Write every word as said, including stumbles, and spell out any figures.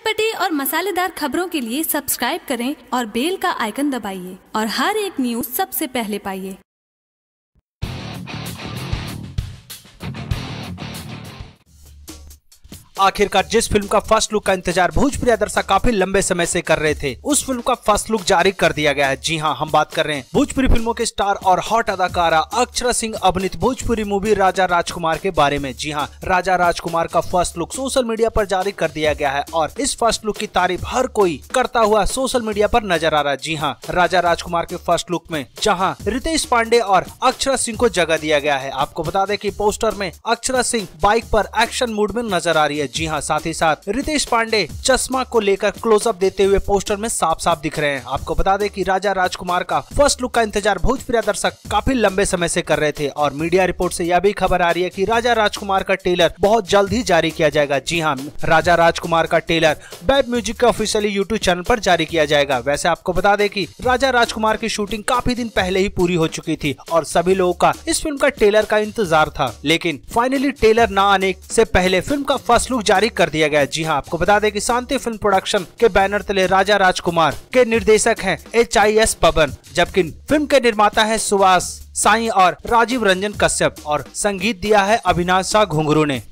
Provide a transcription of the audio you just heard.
चटपटी और मसालेदार खबरों के लिए सब्सक्राइब करें और बेल का आइकन दबाइए और हर एक न्यूज सबसे पहले पाइए। आखिरकार जिस फिल्म का फर्स्ट लुक का इंतजार भोजपुरी दर्शक काफी लंबे समय से कर रहे थे, उस फिल्म का फर्स्ट लुक जारी कर दिया गया है। जी हां, हम बात कर रहे हैं भोजपुरी फिल्मों के स्टार और हॉट अदाकारा अक्षरा सिंह अभिनीत भोजपुरी मूवी राजा राजकुमार के बारे में। जी हां, राजा राजकुमार का फर्स्ट लुक सोशल मीडिया पर जारी कर दिया गया है और इस फर्स्ट लुक की तारीफ हर कोई करता हुआ सोशल मीडिया पर नजर आ रहा है। जी हां, राजा राजकुमार के फर्स्ट लुक में जहां रितेश पांडे और अक्षरा सिंह को जगह दिया गया है। आपको बता दें कि पोस्टर में अक्षरा सिंह बाइक पर एक्शन मूड में नजर आ रही है। जी हां, साथ ही साथ रितेश पांडे चश्मा को लेकर क्लोजअप देते हुए पोस्टर में साफ साफ दिख रहे हैं। आपको बता दें कि राजा राजकुमार का फर्स्ट लुक का इंतजार भोजपुरी दर्शक काफी लंबे समय से कर रहे थे और मीडिया रिपोर्ट से यह भी खबर आ रही है कि राजा राजकुमार का ट्रेलर बहुत जल्द ही जारी किया जाएगा। जी हां, राजा राजकुमार का ट्रेलर वेब म्यूजिक के ऑफिशियली यूट्यूब चैनल पर जारी किया जाएगा। वैसे आपको बता दें कि राजा राजकुमार की शूटिंग काफी दिन पहले ही पूरी हो चुकी थी और सभी लोगों का इस फिल्म का ट्रेलर का इंतजार था, लेकिन फाइनली ट्रेलर न आने से पहले फिल्म का फर्स्ट लुक जारी कर दिया गया। जी हां, आपको बता दें कि शांति फिल्म प्रोडक्शन के बैनर तले राजा राजकुमार के निर्देशक हैं एच आई एस पवन, जबकि फिल्म के निर्माता है सुभाष साई और राजीव रंजन कश्यप और संगीत दिया है अविनाश शाह घुंघरू ने।